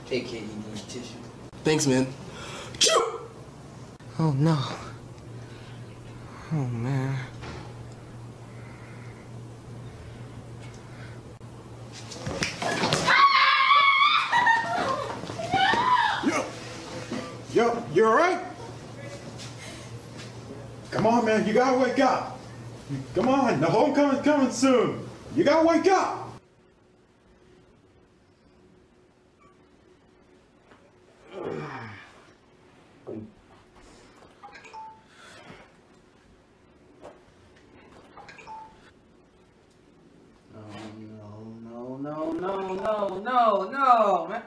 AK, you need tissue. Thanks, man. Oh, no. Oh, man. Yo, you all right? Come on, man, you gotta wake up. Come on, the homecoming's coming soon. You gotta wake up. No, man.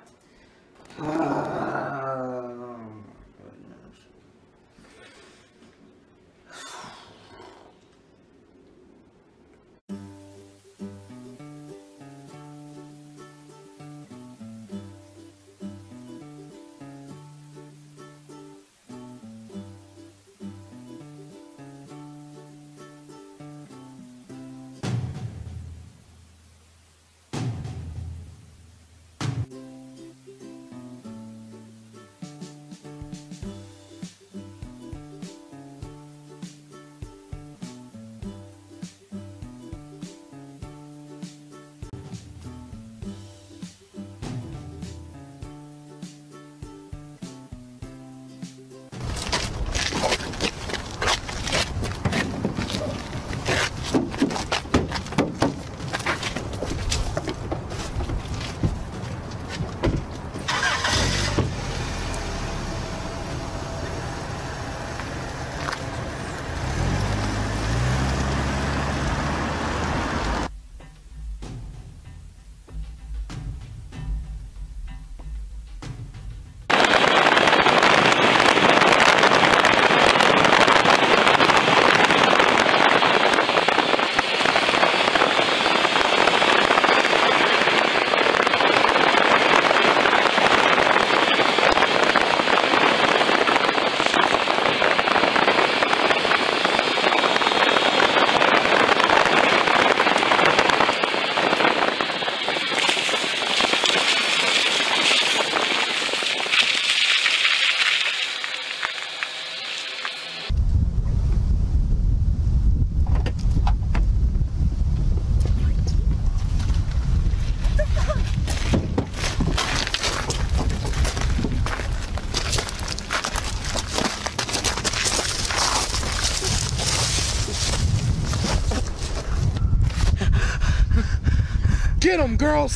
Get them, girls!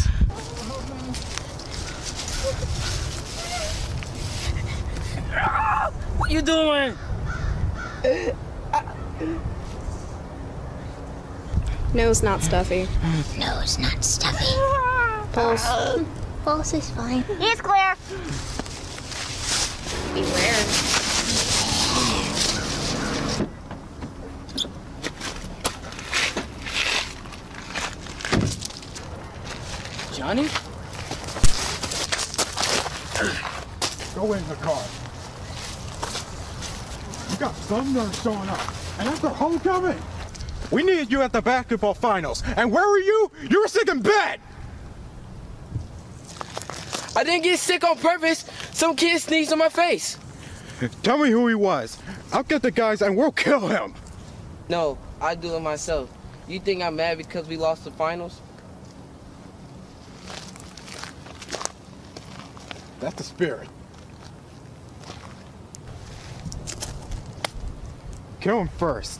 What you doing? No, it's not stuffy. No, it's not stuffy. Pulse. Pulse is fine. He's clear. Beware. Johnny? Go in the car. You got some nerve showing up, and after homecoming. We needed you at the basketball finals, and where were you? You were sick in bed! I didn't get sick on purpose. Some kid sneezed on my face. Tell me who he was. I'll get the guys and we'll kill him. No, I do it myself. You think I'm mad because we lost the finals? That's the spirit. Kill him first.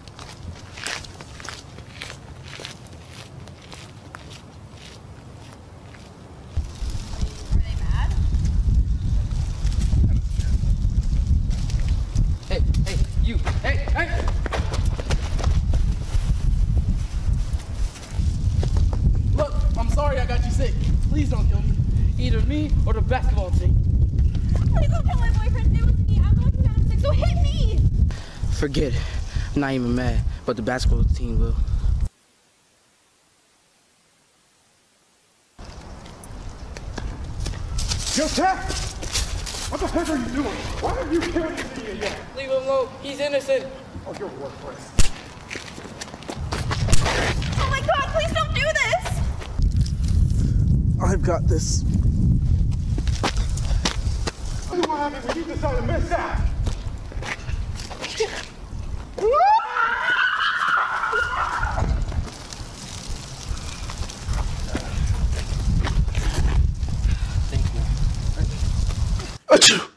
Hey, you. Hey! Look, I'm sorry I got you sick. Please don't kill me. Either me or the basketball team. Please don't kill my boyfriend. It was me. I'm the one who got him sick, so hit me! Forget it. I'm not even mad, but the basketball team will. Yo, Jack! What the heck are you doing? Why are you killing this idiot yet? Leave him alone. He's innocent. Oh, you're worthless. Oh my god, please don't do this! I've got this. happy when you decide to miss out. Achoo!